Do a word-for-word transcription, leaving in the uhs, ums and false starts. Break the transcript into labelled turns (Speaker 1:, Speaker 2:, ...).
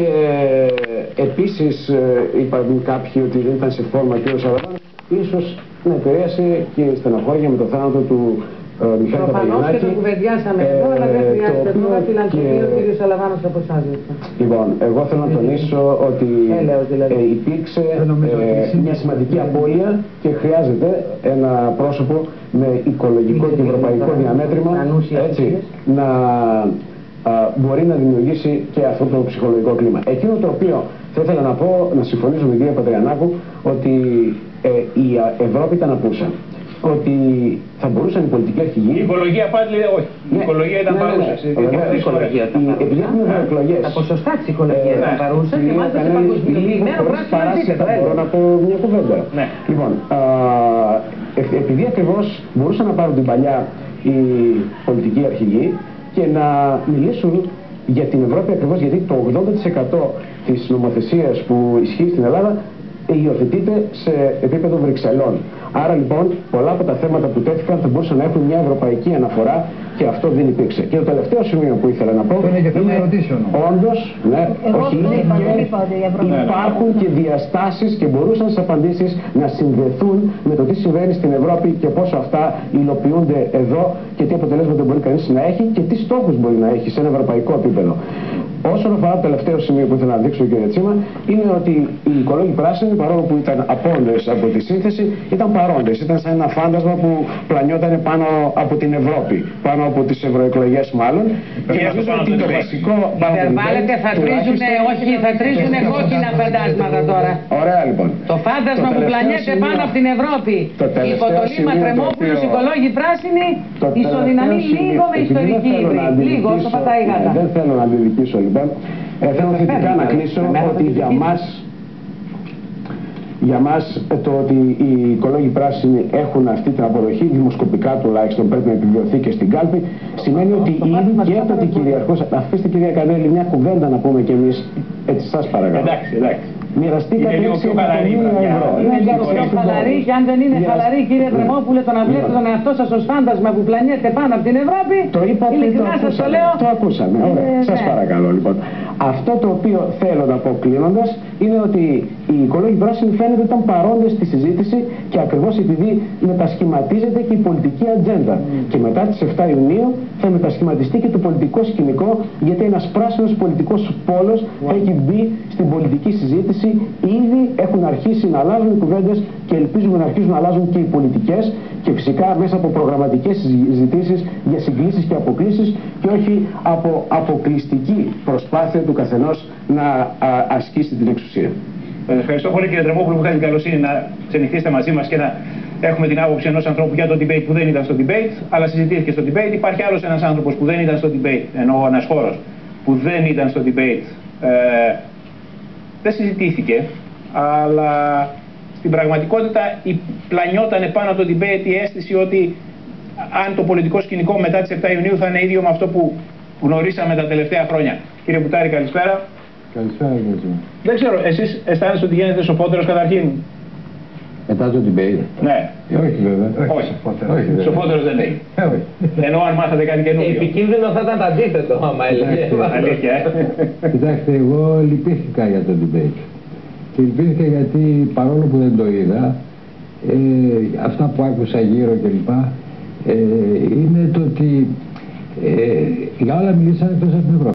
Speaker 1: Και επίσης είπαν κάποιοι ότι δεν ήταν σε φόρμα και ο Σαραβάνος, ίσως να επηρέασε και στενοχώρια με το θάνατο του Μιχάλη Παπαγιαννάκη.
Speaker 2: Προφανώς και το κουβεντιάσαμε εδώ, αλλά δεν χρειάζεται τώρα φιλανθρωπία ο κ. Σαλαβάνος από εσάς.
Speaker 1: Λοιπόν, εγώ θέλω να τονίσω ότι
Speaker 2: δηλαδή.
Speaker 1: ε, υπήρξε ε, μια σημαντική απώλεια και χρειάζεται ένα πρόσωπο με οικολογικό και ευρωπαϊκό διαμέτρημα έτσι, να α, μπορεί να δημιουργήσει και αυτό το ψυχολογικό κλίμα. Εκείνο το οποίο θα ήθελα να πω, να συμφωνήσω με την κυρία Πατριανάκου, ότι ε, η Ευρώπη ήταν απούσα. Ότι θα μπορούσαν οι πολιτικοί αρχηγοί.
Speaker 3: Η οικολογία πάλι λέει όχι. Η οικολογία ήταν παρούσα.
Speaker 1: Η οικολογία ήταν παρούσα.
Speaker 2: Τα ποσοστά της οικολογίας ήταν παρούσα και μάλιστα σε παγκοσμιοποιημένο πράσινο.
Speaker 1: Μπορώ να πω μια κουβέντα. Λοιπόν, επειδή ακριβώς μπορούσαν να πάρουν την παλιά οι πολιτικοί αρχηγοί και να μιλήσουν για την Ευρώπη ακριβώς γιατί το ογδόντα τοις εκατό της νομοθεσίας που ισχύει στην Ελλάδα υιοθετείται σε επίπεδο Βρυξελών. Άρα λοιπόν πολλά από τα θέματα που τέθηκαν θα μπορούσαν να έχουν μια ευρωπαϊκή αναφορά και αυτό δεν υπήρξε. Και το τελευταίο σημείο που ήθελα να πω
Speaker 4: είναι και θέμα ερωτήσεων.
Speaker 1: Όντως, ναι, όχι, είναι και υπάρχουν και διαστάσεις και μπορούσαν στις απαντήσεις να συνδεθούν με το τι συμβαίνει στην Ευρώπη και πόσο αυτά υλοποιούνται εδώ και τι αποτελέσματα μπορεί κανείς να έχει και τι στόχους μπορεί να έχει σε ένα ευρωπαϊκό επίπεδο. Όσον αφορά το τελευταίο σημείο που ήθελα να δείξω, κύριε Τσίμα, είναι ότι οι οικολόγοι πράσινοι, παρόλο που ήταν απόντες από τη σύνθεση, ήταν παρόντες. Ήταν σαν ένα φάντασμα που πλανιόταν πάνω από την Ευρώπη, πάνω από τις ευρωεκλογές μάλλον. Και νομίζω ότι το βασικό.
Speaker 2: Υπερβάλλεται, θα τρίζουνε, όχι, θα τρίζουνε κόκκινα φαντάσματα τώρα.
Speaker 1: Ωραία λοιπόν.
Speaker 2: Το φάντασμα που πλανιέται πάνω από την Ευρώπη. Υπό το λίμα Τρεμόπουλος, οικολόγοι πράσινοι, ισοδυναμεί λίγο με ιστορική ύβρι. Λίγο, όσο πατάει η γάτα.
Speaker 1: Δεν θέλω να αντιδικήσω λοιπόν. Ε, θέλω θετικά να κλείσω ότι για μας, για μας το ότι οι οικολόγοι πράσινοι έχουν αυτή την αποδοχή, δημοσκοπικά τουλάχιστον πρέπει να επιβιωθεί και στην κάλπη, σημαίνει ότι ήδη και το ότι κυριαρχούσε. Αφήστε κυρία Κανέλη μια κουβέντα να πούμε κι εμείς, έτσι σας παρακαλώ.
Speaker 3: Εντάξει, εντάξει.
Speaker 1: Μοιραστήκατε έξι εκατομμύρια ευρώ.
Speaker 2: Είναι λίγο πιο χαλαρή και αν δεν είναι χαλαρή, κύριε Τρεμόπουλε, το να βλέπετε τον εαυτό σας ως φάντασμα που πλανιέται πάνω από την Ευρώπη.
Speaker 1: Το είπατε,
Speaker 2: ειλικρινά σας το λέω.
Speaker 1: Το ακούσαμε. Ωραία. Σας παρακαλώ λοιπόν. Αυτό το οποίο θέλω να πω κλείνοντας είναι ότι οι οικολόγοι πράσινοι φαίνεται ήταν παρόντες στη συζήτηση και ακριβώς επειδή μετασχηματίζεται και η πολιτική ατζέντα. Mm. Και μετά τις εφτά Ιουνίου θα μετασχηματιστεί και το πολιτικό σκηνικό γιατί ένας πράσινος πολιτικός πόλος mm. θα έχει μπει στην πολιτική συζήτηση. Ήδη έχουν αρχίσει να αλλάζουν οι κουβέντες και ελπίζουμε να αρχίσουν να αλλάζουν και οι πολιτικές και φυσικά μέσα από προγραμματικές συζητήσεις για συγκλήσεις και αποκλήσεις και όχι από αποκλειστική προσπάθεια του καθενός να α, ασκήσει την εξουσία.
Speaker 3: Ε, ευχαριστώ πολύ κύριε Τρεμόπουλο που είχατε την καλοσύνη να ξενυχτήσετε μαζί μας και να έχουμε την άποψη ενός ανθρώπου για το debate που δεν ήταν στο debate, αλλά συζητήθηκε στο debate. Υπάρχει άλλος ένας άνθρωπος που δεν ήταν στο debate, εννοώ ένας χώρος που δεν ήταν στο debate. Ε, δεν συζητήθηκε, αλλά στην πραγματικότητα πλανιότανε πάνω από το debate η αίσθηση ότι αν το πολιτικό σκηνικό μετά τις εφτά Ιουνίου θα είναι ίδιο με αυτό που γνωρίσαμε τα τελευταία χρόνια. Κύριε Μπουτάρη, καλησπέρα.
Speaker 4: Καλησπέρα, κύριε.
Speaker 3: Δεν ξέρω, εσείς αισθάνεστε ότι γίνετε σοφότερος καταρχήν?
Speaker 4: Μετά το debate.
Speaker 3: Ναι.
Speaker 4: Ε, όχι βέβαια.
Speaker 3: Όχι. όχι. Σοφότερος δεν λέει.
Speaker 4: Ε, όχι.
Speaker 3: Ενώ αν μάθατε κάτι καινούργιο.
Speaker 2: Επικίνδυνο θα ήταν το αντίθετο, άμα έλεγε.
Speaker 3: Αλήθεια, ε.
Speaker 4: Κοιτάξτε, εγώ λυπήθηκα για το debate. Και λυπήθηκα γιατί παρόλο που δεν το είδα, ε, αυτά που άκουσα γύρω κλπ. Ε, είναι το ότι ε, για όλα μιλήσανε εκτός από την Ευρώπη.